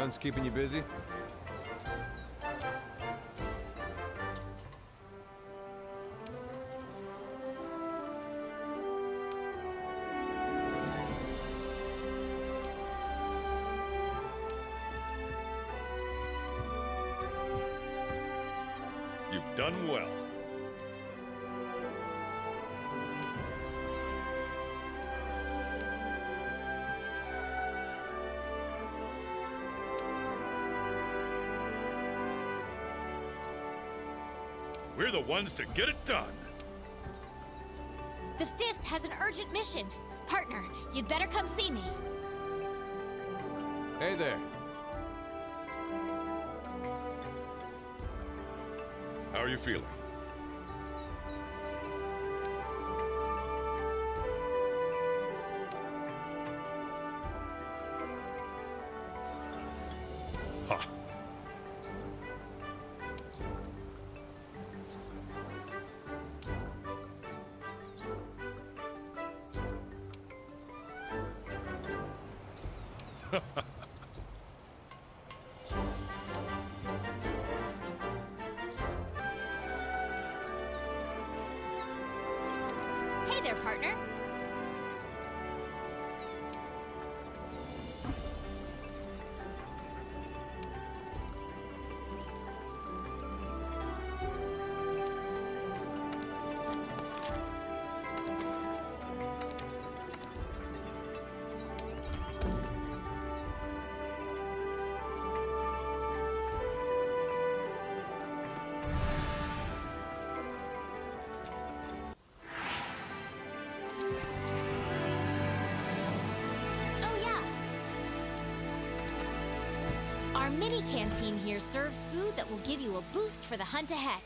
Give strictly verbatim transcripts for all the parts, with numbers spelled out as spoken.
Hunt's keeping you busy? You've done well. We're the ones to get it done. The Fifth has an urgent mission. Partner, you'd better come see me. Hey there. How are you feeling? Ha! Hey there, partner. Our mini canteen here serves food that will give you a boost for the hunt ahead.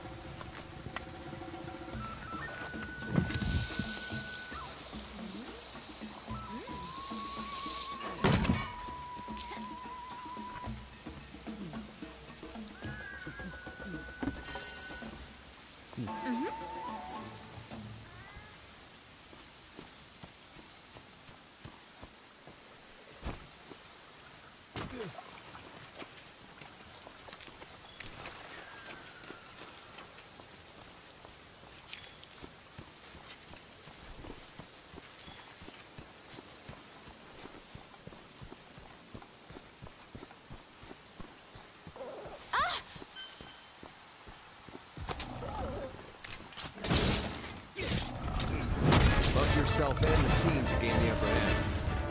Buff yourself and the team to gain the upper hand.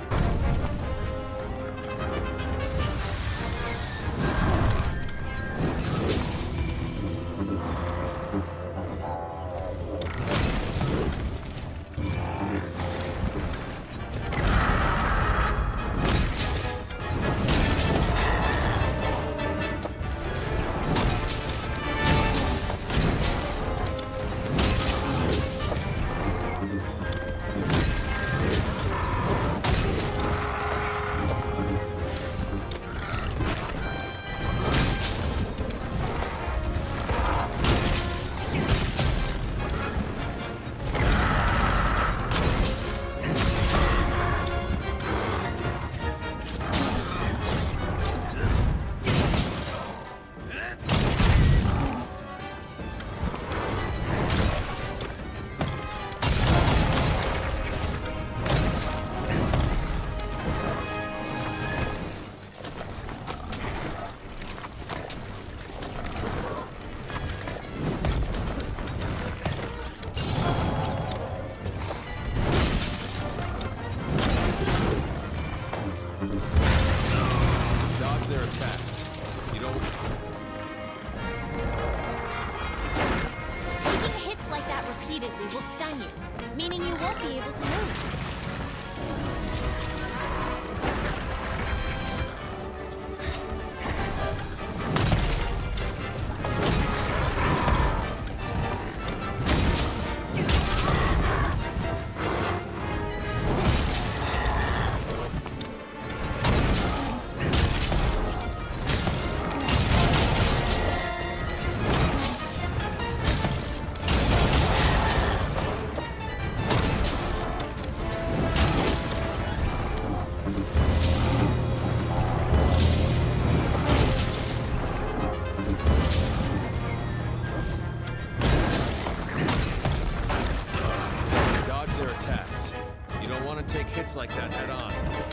Dodge their attacks. You don't... Taking hits like that repeatedly will stun you, meaning you won't be able to move. You'll want to take hits like that head on.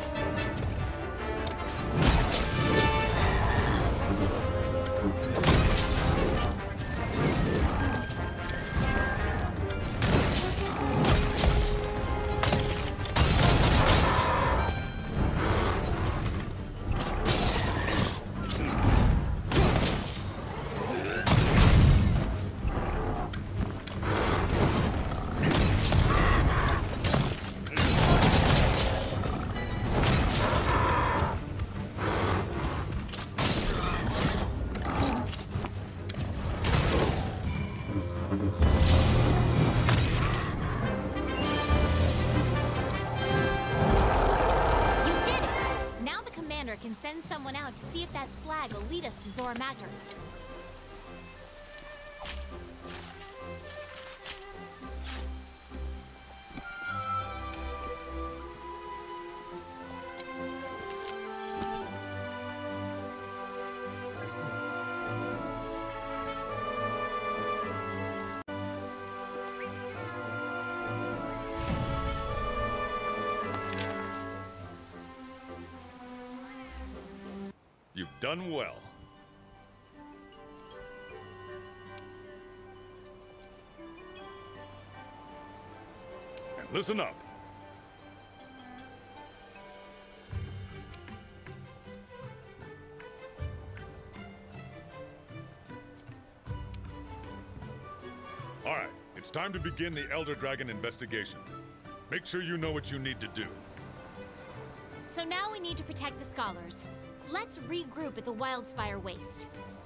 Can send someone out to see if that slag will lead us to Zorah Magdaros. You've done well. And listen up. All right, it's time to begin the Elder Dragon investigation. Make sure you know what you need to do. So now we need to protect the scholars. Let's regroup at the Wildspire Waste.